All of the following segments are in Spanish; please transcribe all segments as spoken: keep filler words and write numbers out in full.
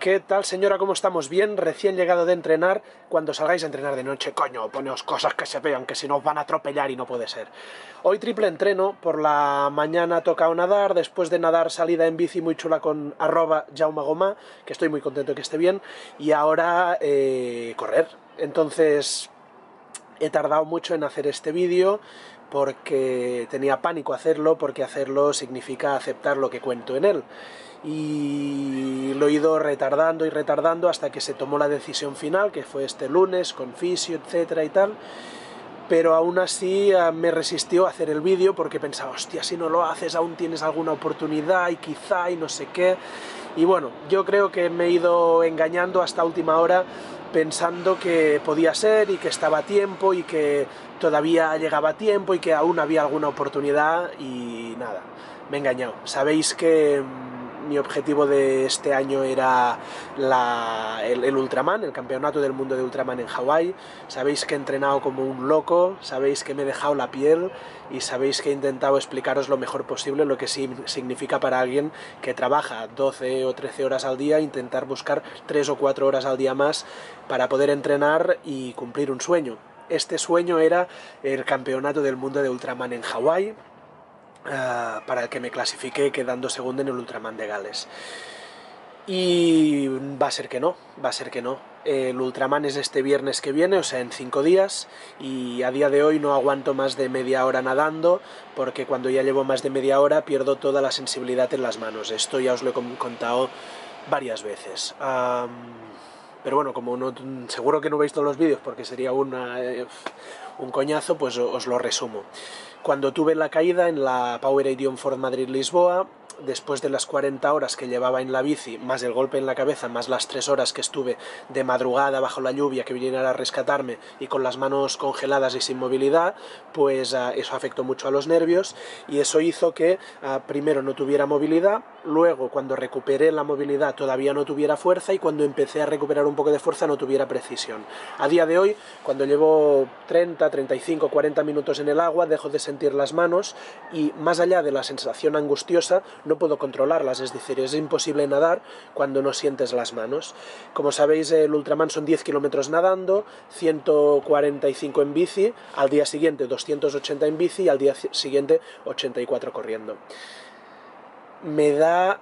¿Qué tal, señora? ¿Cómo estamos? Bien, recién llegado de entrenar. Cuando salgáis a entrenar de noche, coño, poneos cosas que se vean, que si no os van a atropellar y no puede ser. Hoy triple entreno, por la mañana ha tocado nadar, después de nadar salida en bici muy chula con arroba Jaume Gomá, que estoy muy contento que esté bien, y ahora eh, correr. Entonces he tardado mucho en hacer este vídeo porque tenía pánico hacerlo, porque hacerlo significa aceptar lo que cuento en él. Y lo he ido retardando y retardando hasta que se tomó la decisión final, que fue este lunes, con fisio, etcétera y tal. Pero aún así me resistió a hacer el vídeo porque pensaba, hostia, si no lo haces aún tienes alguna oportunidad y quizá y no sé qué. Y bueno, yo creo que me he ido engañando hasta última hora pensando que podía ser y que estaba a tiempo y que todavía llegaba a tiempo y que aún había alguna oportunidad y nada, me he engañado. Sabéis que mi objetivo de este año era la, el, el Ultraman, el campeonato del mundo de Ultraman en Hawái. Sabéis que he entrenado como un loco, sabéis que me he dejado la piel y sabéis que he intentado explicaros lo mejor posible lo que sí significa para alguien que trabaja doce o trece horas al día intentar buscar tres o cuatro horas al día más para poder entrenar y cumplir un sueño. Este sueño era el campeonato del mundo de Ultraman en Hawái, Uh, para el que me clasifiqué quedando segundo en el Ultraman de Gales. Y va a ser que no, va a ser que no. El Ultraman es este viernes que viene, o sea, en cinco días, y a día de hoy no aguanto más de media hora nadando, porque cuando ya llevo más de media hora pierdo toda la sensibilidad en las manos. Esto ya os lo he contado varias veces. Um, pero bueno, como no, seguro que no veis todos los vídeos porque sería una, eh, un coñazo, pues os lo resumo. Cuando tuve la caída en la Powerade On Ford Madrid-Lisboa, después de las cuarenta horas que llevaba en la bici, más el golpe en la cabeza, más las tres horas que estuve de madrugada bajo la lluvia que vinieron a rescatarme y con las manos congeladas y sin movilidad, pues uh, eso afectó mucho a los nervios y eso hizo que uh, primero no tuviera movilidad, luego cuando recuperé la movilidad todavía no tuviera fuerza y cuando empecé a recuperar un poco de fuerza no tuviera precisión. A día de hoy, cuando llevo treinta, treinta y cinco, cuarenta minutos en el agua, dejo de sentir las manos y más allá de la sensación angustiosa, no puedo controlarlas, es decir, es imposible nadar cuando no sientes las manos. Como sabéis, el Ultraman son diez kilómetros nadando, ciento cuarenta y cinco en bici, al día siguiente doscientos ochenta en bici y al día siguiente ochenta y cuatro corriendo. Me da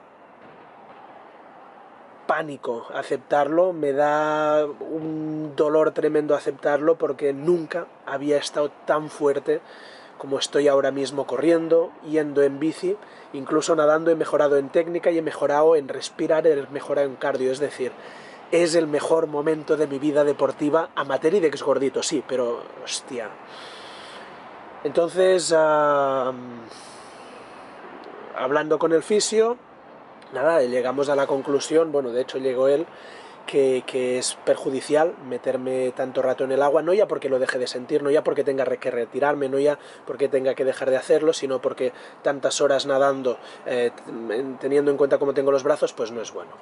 pánico aceptarlo, me da un dolor tremendo aceptarlo porque nunca había estado tan fuerte como estoy ahora mismo corriendo, yendo en bici, incluso nadando he mejorado en técnica y he mejorado en respirar, he mejorado en cardio, es decir, es el mejor momento de mi vida deportiva, amateur y de ex gordito, sí, pero hostia. Entonces, uh, hablando con el fisio, nada, llegamos a la conclusión, bueno, de hecho llegó él, Que, que es perjudicial meterme tanto rato en el agua, no ya porque lo deje de sentir, no ya porque tenga que retirarme, no ya porque tenga que dejar de hacerlo, sino porque tantas horas nadando, eh, teniendo en cuenta cómo tengo los brazos, pues no es bueno.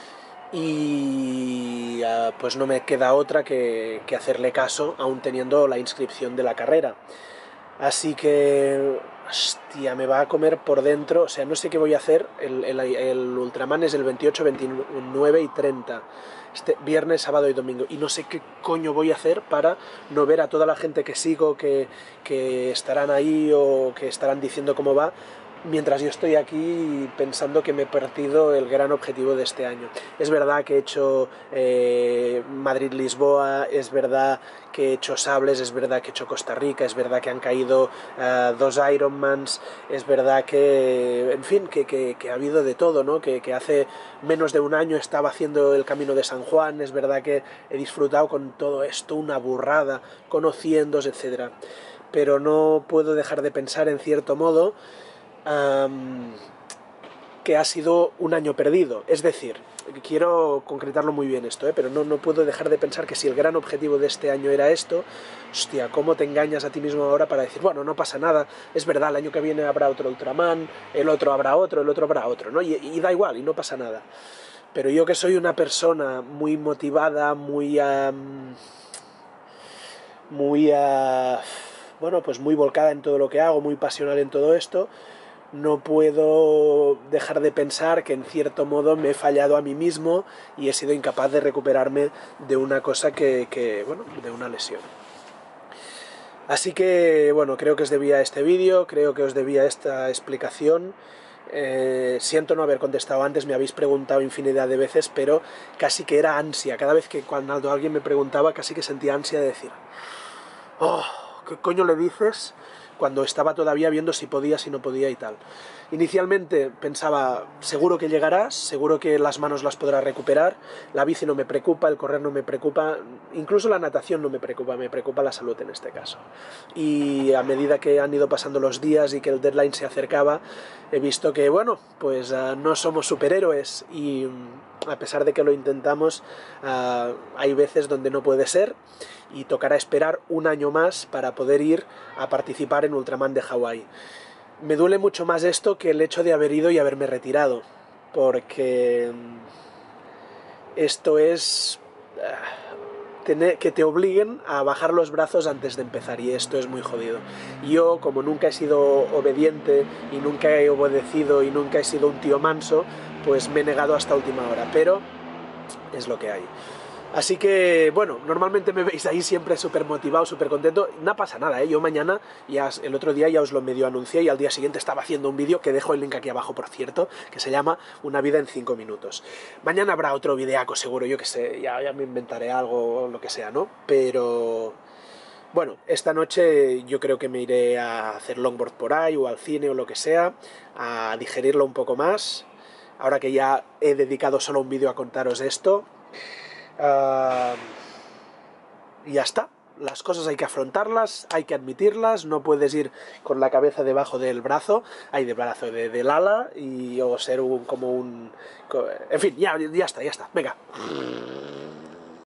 Y uh, pues no me queda otra que, que hacerle caso, aún teniendo la inscripción de la carrera. Así que, hostia, me va a comer por dentro, o sea, no sé qué voy a hacer, el, el, el Ultraman es el veintiocho, veintinueve y treinta, este viernes, sábado y domingo, y no sé qué coño voy a hacer para no ver a toda la gente que sigo, que, que estarán ahí o que estarán diciendo cómo va, mientras yo estoy aquí pensando que me he perdido el gran objetivo de este año. Es verdad que he hecho eh, Madrid-Lisboa, es verdad que he hecho Sables, es verdad que he hecho Costa Rica, es verdad que han caído uh, dos Ironmans, es verdad que, en fin, que, que, que ha habido de todo, ¿no? Que, que hace menos de un año estaba haciendo el Camino de San Juan, es verdad que he disfrutado con todo esto, una burrada, conociéndos, etcétera. Pero no puedo dejar de pensar, en cierto modo, Um, que ha sido un año perdido, es decir, quiero concretarlo muy bien esto, ¿eh? pero no, no puedo dejar de pensar que si el gran objetivo de este año era esto, hostia, ¿cómo te engañas a ti mismo ahora para decir, bueno, no pasa nada, es verdad, el año que viene habrá otro Ultraman, el otro habrá otro, el otro habrá otro, ¿no? Y, y da igual, y no pasa nada. Pero yo que soy una persona muy motivada, muy... Um, muy... Uh, bueno, pues muy volcada en todo lo que hago, muy pasional en todo esto, no puedo dejar de pensar que en cierto modo me he fallado a mí mismo y he sido incapaz de recuperarme de una cosa que, que bueno, de una lesión. Así que, bueno, creo que os debía este vídeo, creo que os debía esta explicación. Eh, siento no haber contestado antes, me habéis preguntado infinidad de veces, pero casi que era ansia. Cada vez que cuando alguien me preguntaba, casi que sentía ansia de decir, oh, ¿qué coño le dices? Cuando estaba todavía viendo si podía, si no podía y tal. Inicialmente pensaba, seguro que llegarás, seguro que las manos las podrás recuperar, la bici no me preocupa, el correr no me preocupa, incluso la natación no me preocupa, me preocupa la salud en este caso. Y a medida que han ido pasando los días y que el deadline se acercaba, he visto que, bueno, pues uh, no somos superhéroes y um, a pesar de que lo intentamos, uh, hay veces donde no puede ser y tocará esperar un año más para poder ir a participar en Ultraman de Hawái. Me duele mucho más esto que el hecho de haber ido y haberme retirado, porque esto es uh, tener, que te obliguen a bajar los brazos antes de empezar, y esto es muy jodido. Yo, como nunca he sido obediente y nunca he obedecido y nunca he sido un tío manso, pues me he negado hasta última hora, pero es lo que hay. Así que, bueno, normalmente me veis ahí siempre súper motivado, súper contento. No pasa nada, ¿eh? Yo mañana, ya, el otro día ya os lo medio anuncié y al día siguiente estaba haciendo un vídeo, que dejo el link aquí abajo, por cierto, que se llama Una vida en cinco minutos. Mañana habrá otro videaco seguro, yo que sé, ya, ya me inventaré algo o lo que sea, ¿no? Pero... bueno, esta noche yo creo que me iré a hacer longboard por ahí, o al cine, o lo que sea, a digerirlo un poco más. Ahora que ya he dedicado solo un vídeo a contaros esto... Uh, y ya está, las cosas hay que afrontarlas, hay que admitirlas, no puedes ir con la cabeza debajo del brazo, hay de brazo de, del ala, y o ser un, como un... en fin, ya, ya está, ya está, venga.